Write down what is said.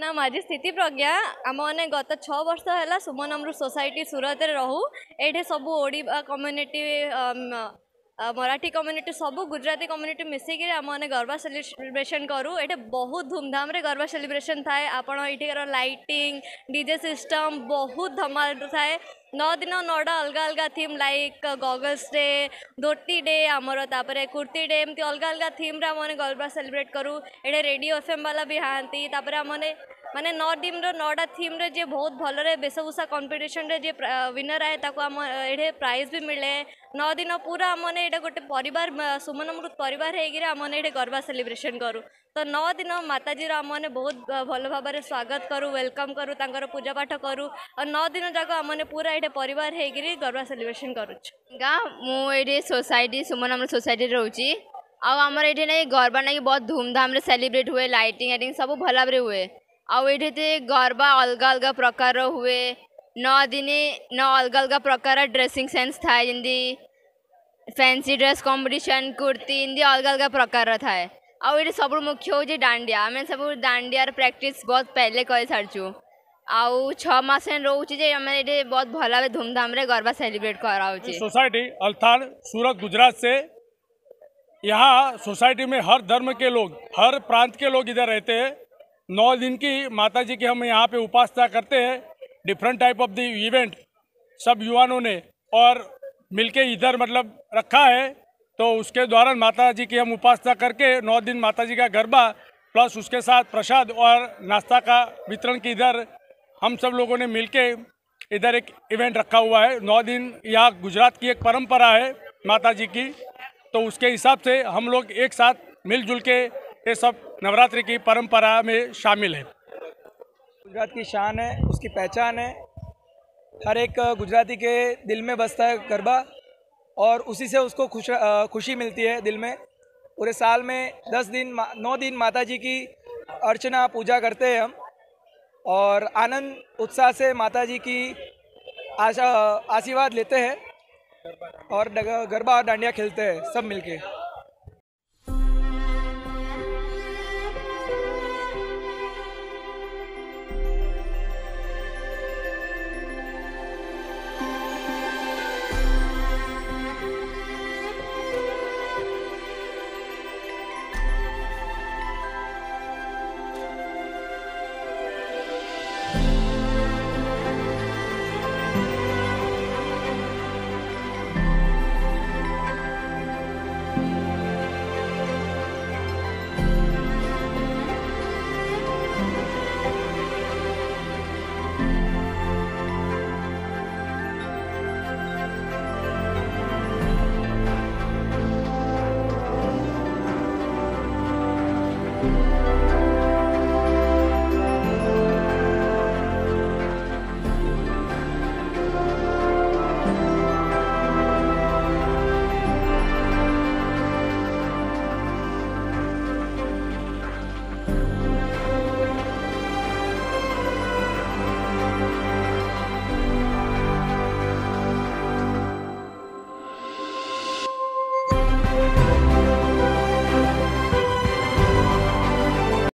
नाम आज स्थिति प्रज्ञा आम मैंने गत 6 वर्ष है सुमन अमृत सोसाइटी सूरत रहू ये सब ओडिया कम्युनिटी मराठी कम्युनिटी सब गुजराती कम्युनिटी मिसिकी आम मैंने गरबा सेलिब्रेशन करूँ ये बहुत धूमधाम रे गरबा सेलिब्रेशन थाए आपण ये लाइटिंग डीजे सिस्टम बहुत धमाल थाए 9 दिन 9टा अलग अलग theme like goggles day dhoti day आमर तापर कुर्ती डे एमती अलग अलग थीम रे गरबा सेलिब्रेट करूँ ये रेडियो एफएम वाला भी हाँती तापर मैंने माने 9 दिन 9टा थीम रे जे बहुत भल रे वेशभूषा कंपटीशन रे जे विनर आए ताको आम ये प्राइज भी मिले 9 दिन पूरा आमने ये गोटे परिवार सुमन अमृत परिवार होगी आमने ये गरबा सेलिब्रेशन करूँ तो 9 दिन माताजी आमने बहुत भल भाव में स्वागत करूँ वेलकम करूँ तांकर पूजा पाठ करूँ और 9 दिन जाक आमने पूरा ये परिवार होगी गरबा सेलिब्रेशन करुँ मुझे सोसाइटी सुमन अमृत सोसाइटी रोची आमर ये ना गरबा ना बहुत धूमधाम रे सेलिब्रेट हुए लाइटिंग आइटिंग सब भल भाव हुए आते गरबा अलग अलग प्रकार हुए 9 दिन 9 अलग अलग प्रकार ड्रेसिंग सेन्स थाए जमी फैंसी ड्रेस कंपटीशन कुर्ती इनती अलग अलग प्रकार थाए आउ सब मुख्य हूँ डांडिया आम सब डांडिया प्रैक्टिस बहुत पहले कर सारचु आउ 6 मास रोचे आम ये बहुत भल भाव धूमधाम रे गरबा सेलिब्रेट कराऊँ सोसाइटी अल्थान सूरत गुजरात से यहाँ सोसाइटी में हर धर्म के लोग हर प्रांत के लोग इधर रहते हैं 9 दिन की माता जी की हम यहाँ पे उपासना करते हैं different type of the event सब युवाओं ने और मिलके इधर मतलब रखा है तो उसके दौरान माता जी की हम उपासना करके 9 दिन माता जी का गरबा प्लस उसके साथ प्रसाद और नाश्ता का वितरण की इधर हम सब लोगों ने मिलके इधर एक इवेंट रखा हुआ है 9 दिन यहाँ गुजरात की एक परंपरा है माता जी की तो उसके हिसाब से हम लोग एक साथ मिलजुल के ये सब नवरात्रि की परंपरा में शामिल है। गुजरात की शान है उसकी पहचान है हर एक गुजराती के दिल में बसता है गरबा और उसी से उसको खुशी मिलती है दिल में। पूरे साल में 9 दिन माता जी की अर्चना पूजा करते हैं हम और आनंद उत्साह से माता जी की आशीर्वाद लेते हैं और गरबा और डांडिया खेलते हैं सब मिलके।